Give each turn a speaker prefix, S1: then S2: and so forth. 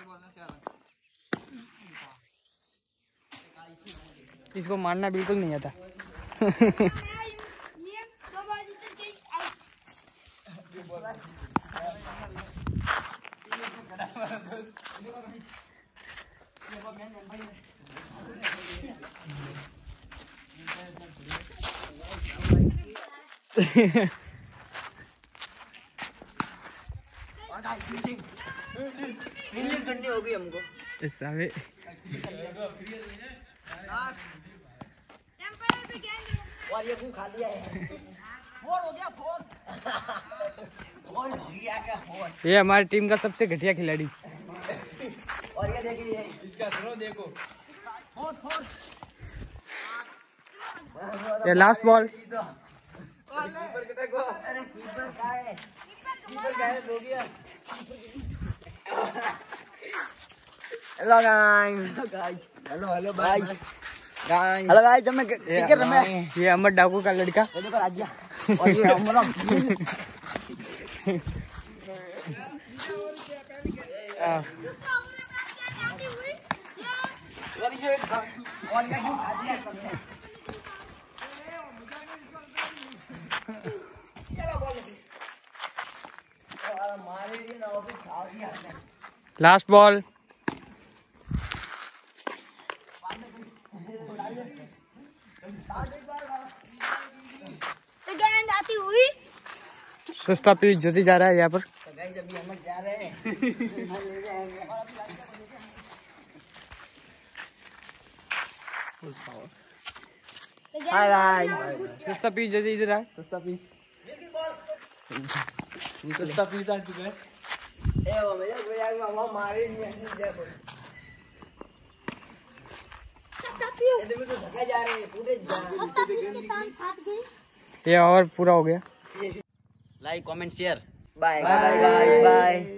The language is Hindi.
S1: इसको मारना बिल्कुल नहीं आता।
S2: करनी होगी हमको
S1: ऐसा
S2: और ये खा लिया है। फोर हो गया फोर। फोर हो गया क्या फोर?
S1: ये हमारी टीम का सबसे घटिया खिलाड़ी।
S2: और ये देखिए इसका थ्रो देखो। Four four.
S1: ये लास्ट बॉल।
S2: अरे कीपर कहाँ है? कीपर गायब हो गया। Hello guys. Hello guys. Hello guys जब मैं क्रिकेट में
S1: ये अमर डाकू का लड़का
S2: देखो राजा और ये हमारा
S1: लास्ट बॉल।
S3: गेंद आती हुई
S1: सस्ता पीस जैसे जा रहा है यहाँ पर।
S2: तो गाइस अभी हम जा रहे हैं। Hi guys.
S1: सस्ता पीस जैसे इधर है। सस्ता पीस
S2: सस्ता पीस आ चुका है। ए वो मेरा वो मारे नहीं है।
S3: सस्ता पीस
S2: इधर में तो धक्का जा रहे हैं पूरे
S3: सस्ता पीस के कान फाट गए।
S1: ये और पूरा हो गया।
S2: Like comment share bye bye bye bye.